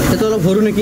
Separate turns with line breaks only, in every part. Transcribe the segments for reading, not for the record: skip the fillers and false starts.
এইটো অলপ সৰু নেকি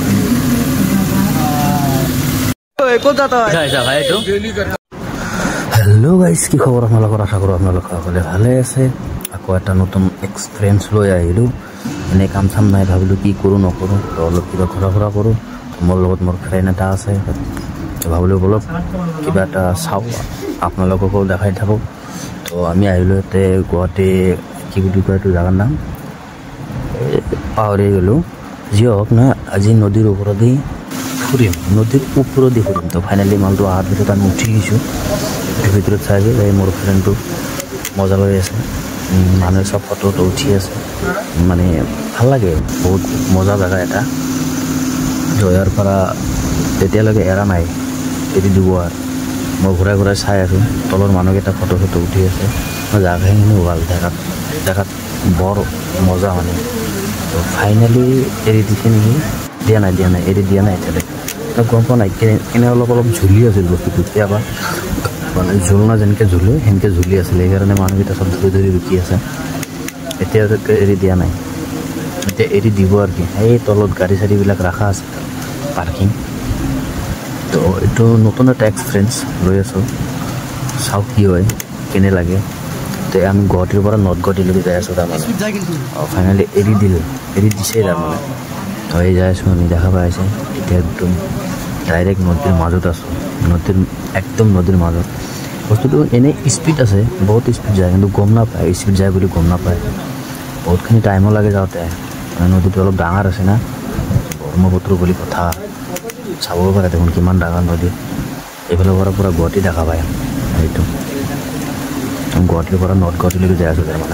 ক'ত যাতা ভাই এইটো হেল্ল' গাইজ কি খবৰ আপোনালোকৰ আশা কৰোঁ আপোনালোক সকলোৱে ভালে আছে আকৌ এটা নতুন এক্সপিৰিয়েঞ্চ লৈ আহিলোঁ এনেই কাম চাম নাই ভাবিলোঁ কি কৰোঁ নকৰোঁ তো অলপ কিবা ঘূৰা ফুৰা কৰোঁ মোৰ লগত মোৰ ফ্ৰেণ্ড এটা আছে ভাবিলোঁ অলপ কিবা এটা চাওঁ আপোনালোককো দেখাই থাকোঁ তো আমি আহিলোঁ ইয়াতে গুৱাহাটী কি বুলি কয় এইটো জেগাৰ নাম পাহৰি গ'লোঁ যি হওক নহয় আজি নদীৰ ওপৰতেই ফুৰিম নদীৰ ওপৰতেই ফুৰিম তো ফাইনেলি মালটো অহাৰ পিছত আমি উঠি গৈছোঁ ভিতৰত চাইছোঁ এই মোৰ ফ্ৰেণ্ডটো মজা লৈ আছে মানুহে চব ফটোটো উঠি আছে মানে ভাল লাগে বহুত মজা জেগা এটা জয়াৰ পৰা তেতিয়ালৈকে এৰা নাই এৰি দিব আৰু মই ঘূৰাই ঘূৰাই চাই আছোঁ তলৰ মানুহকেইটা ফটো চটো উঠি আছে জেগাখিনি ভাল দেখাত বৰ মজা মানে তো ফাইনেলি এৰি দিছে নেকি দিয়া নাই এৰি দিয়া নাই এতিয়ালৈকে গম পোৱা নাই কেনে অলপ ঝুলি আছিল বস্তুটো কেতিয়াবা মানে ঝুলনা যেনেকৈ ঝুলো সেনেকৈ ঝুলি আছিলে সেইকাৰণে মানুহকেইটা চব ধৰি ৰখি আছে এতিয়ালৈকে এৰি দিয়া নাই এতিয়া এৰি দিব আৰু কি এই তলত গাড়ী চাড়ীবিলাক ৰখা আছে পাৰ্কিং তো এইটো নতুন এটা এক্সপিৰিয়েঞ্চ লৈ আছোঁ চাওক কি হয় কেনে লাগে তো আমি গুৱাহাটীৰ পৰা নৰ্থ গুৱাহাটীলৈকে যাই আছোঁ তাৰমানে ফাইনেলি এৰি দিছেই তাৰমানে তো এই যাই আছোঁ আমি দেখা পাই আছে এতিয়া একদম ডাইৰেক্ট নদীৰ মাজত আছোঁ একদম নদীৰ মাজত বস্তুটো এনেই স্পীড আছে বহুত স্পীড যায় কিন্তু গম নাপায় স্পীড যায় বুলি গম নাপায় বহুতখিনি টাইমো লাগে যাওঁতে নদীটো অলপ ডাঙৰ আছে না ব্ৰহ্মপুত্ৰ বুলি কথা চাব পাৰে দেখোন কিমান ডাঙৰ নদী এইফালৰ পৰা পূৰা গুৱাহাটী দেখা পায় এইটো গুৱাহাটীৰ পৰা নৰ্থ গুৱাহাটীলৈকে যাই আছোঁ তাৰমানে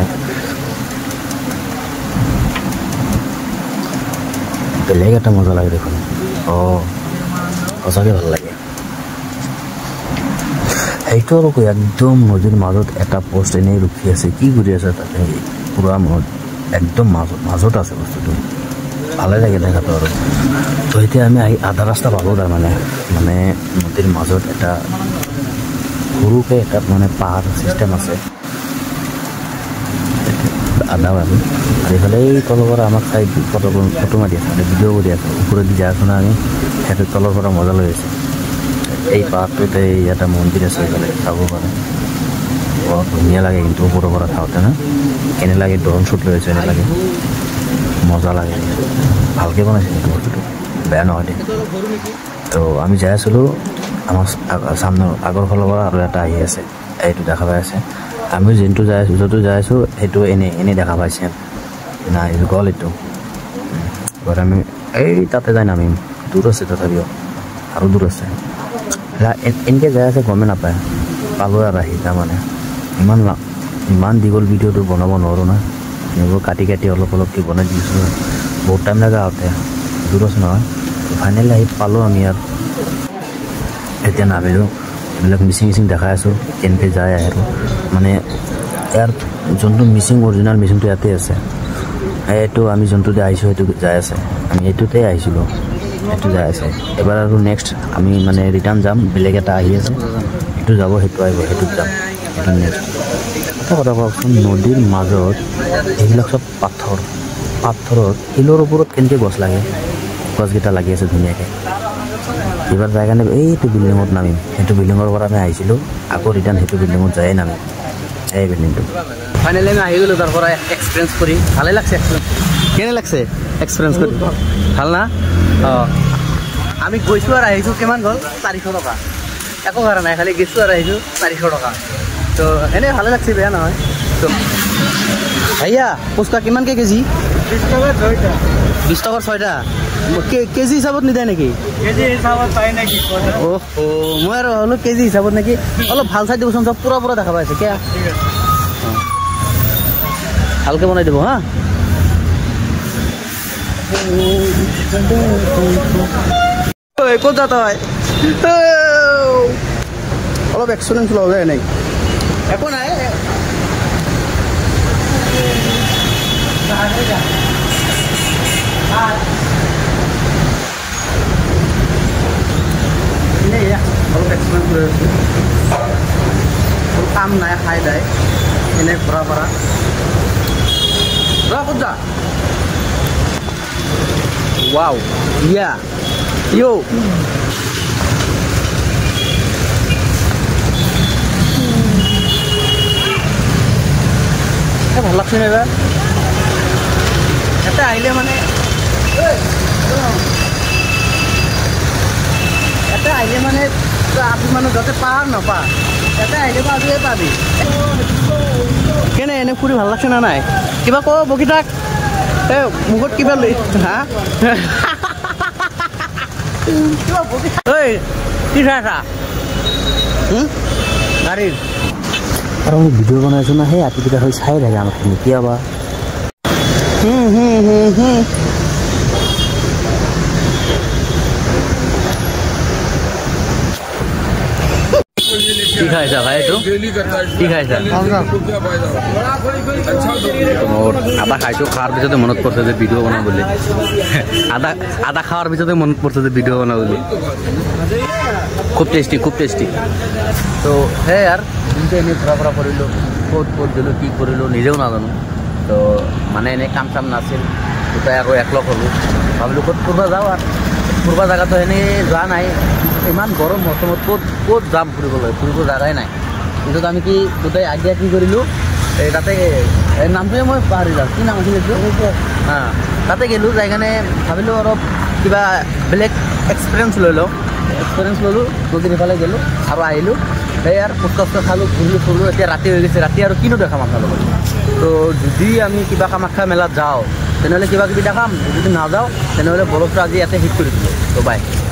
বেলেগ এটা মজা লাগে দেখোন সঁচাকৈ ভাল লাগে সেইটো আৰু একদম নদীৰ মাজত এটা পোষ্ট এনেই ৰখি আছে কি কৰি আছে তাতে পূৰা একদম মাজত আছে বস্তুটো ভালে লাগে দেখাটো আৰু তো এতিয়া আমি আধা ৰাস্তা পালোঁ তাৰমানে মানে নদীৰ মাজত এটা সৰুকৈ এটা মানে পাহাৰ চিষ্টেম আছে আধা পালোঁ আৰু এইফালে এই তলৰ পৰা আমাক চাই ফটো মাৰি আছে মানে ভিডিঅ' কৰি আছে ওপৰত যাই আছোঁ না আমি সেইটো তলৰ পৰা মজা লৈ আছে এই পাহাৰটোতে এটা মন্দিৰ আছে এইফালে চাব পাৰে বৰ ধুনীয়া লাগে কিন্তু ওপৰৰ পৰা চাওঁতে না কেনে লাগে ড্ৰোন শ্বুট লৈ আছে এনে লাগে মজা লাগে ভালকৈ বনাইছে কিন্তু বস্তুটো বেয়া নহয় দেই তো আমি যাই আছিলোঁ আমাৰ সামনে আগৰ ফালৰ পৰা আৰু এটা আহি আছে এইটো দেখা পাই আছে আমি যোনটো যাই আছোঁ য'তো যাই আছোঁ সেইটো এনেই দেখা পাইছে নাই গ'ল এইটো এবাৰ আমি এই তাতে যাই নামিম দূৰ আছে তথাপিও আৰু দূৰ আছে এনেকৈ যাই আছে গমেই নাপায় পালোঁ আৰু আহি তাৰমানে ইমান দীঘল ভিডিঅ'টো বনাব নোৱাৰোঁ না এইবোৰ কাটি অলপকৈ বনাই দিছোঁ বহুত টাইম লাগে আহোঁতে দূৰ আছে নহয় ফাইনেলি আহি পালোঁ আমি আৰু এতিয়া নামিলোঁ এইবিলাক মিচিং দেখাই আছোঁ কেনেকৈ যায় আৰু মানে ইয়াৰ যোনটো অৰিজিনেল মিচিংটো ইয়াতে আছে এইটো আমি যোনটোতে আহিছোঁ সেইটো যাই আছে আমি এইটোতে আহিছিলোঁ এইটো যাই আছে এবাৰ আৰু নেক্সট আমি মানে ৰিটাৰ্ণ যাম বেলেগ এটা আহি আছে এইটো যাব সেইটো আহিব সেইটোত যাম সেইটো নেক্সট এটা কথা কওকচোন নদীৰ মাজত এইবিলাক চব পাথৰত শিলৰ ওপৰত কেনেকৈ গছকেইটা লাগি আছে ধুনীয়াকৈ এইবাৰ যাই কাৰণে এইটো বিল্ডিঙত নামিম সেইটো বিল্ডিঙৰ পৰা আমি আহিছিলোঁ আকৌ ৰিটাৰ্ণ সেইটো বিল্ডিঙত যায়ে নামিম এই বিল্ডিংটো ফাইনেলি আমি আহি গ'লোঁ তাৰ পৰা এক্সপিৰিয়েঞ্চ কৰি ভালেই লাগছে কেনে লাগছে এক্সপিৰিয়েঞ্চ কৰি ভাল না আমি গৈছোঁ আৰু আহিছোঁ কিমান গ'ল 400 টকা একো ভাড়া নাই খালি গৈছোঁ আৰু আহিছোঁ 400 টকা তো এনেই ভালে লাগছে বেয়া নহয় তো ভাইয়া ফুচকা কিমানকৈ কেজি 20 টকাৰ 6টা কেজি হিচাপত নিদায় নেকি কেজি হিচাপত পায় নেকি মই আৰু হ'লো কেজি হিচাপত নেকি অলপ ভাল চাই দিবচোন চব পুৰা দেখা পাইছে কিয় ভালকৈ বনাই দিব হা ক'ত যা তই অলপ এক্সপিৰিয়েঞ্চ লওঁ যায় নাই একো নাই অলপ এক্সপিৰিয়েঞ্চ লৈ আছোঁ কাম নাই খাই যায় এনেই ঘূৰা ফুৰা ক'ত যা Wow. Yeah. Yo. ভাল লাগছে না এবার এটা আইলে মানে এটা আইলে মানে আপনি মানুষ যাতে পাহাড় না পা এটা আইলে পাবি পাবি কেনে এনে ফুৰি ভাল লাগছে না নাই কিবা ক বকি থাক এ মুখত কিবা লৈ হা কিবা বকি ঐ কি চাইছা গাড়ীৰ আৰু আমি ভিডিঅ' বনাইছোঁ না সেই আপিকেইটা হৈ চাই থাকে আমাক কেতিয়াবা কি খাইছা ভাই এইটো কি খাইছা মোৰ আদা খাইছোঁ খোৱাৰ পিছতে মনত পৰিছে যে ভিডিঅ' বনাওঁ বুলি আদা খোৱাৰ পিছতে মনত পৰিছে যে ভিডিঅ' বনাওঁ বুলি খুব টেষ্টি তো সেই আৰু দিনটো এনেই ঘূৰা ফুৰা কৰিলোঁ ক'ত দিলোঁ কি কৰিলোঁ নিজেও নাজানো তো মানে এনেই কাম চাম নাছিল দুটাই আকৌ একলগ হ'লোঁ ভাবিলোঁ ক'ত ফুৰিব যাওঁ আৰু ফুৰিব জেগাটো এনেই যোৱা নাই ইমান গৰম মৌচমত ক'ত যাম ফুৰিবলৈ ফুৰিব জেগাই নাই পিছত আমি কি দুটাই আইডিয়া কি কৰিলোঁ এই তাতে নামটোৱে মই পাহৰি যাওঁ কি নাম আছিল এইটো তাতে গ'লোঁ যাই কাৰণে ভাবিলোঁ অলপ কিবা বেলেগ এক্সপিৰিয়েঞ্চ লৈ লওঁ নদীৰ ইফালে গ'লোঁ আৰু আহিলোঁ সেই আৰু ফুচকা খালোঁ ফুৰিলোঁ এতিয়া ৰাতি হৈ গৈছে ৰাতি আৰু কিনো দেখাম আপোনালোকক তো যদি আমি কিবা কামাখ্যা মেলাত যাওঁ তেনেহ'লে কিবা কিবি দেখাম যদি নাযাওঁ তেনেহ'লে বৰফটো আজি ইয়াতে শেষ কৰি দিলোঁ তো বাই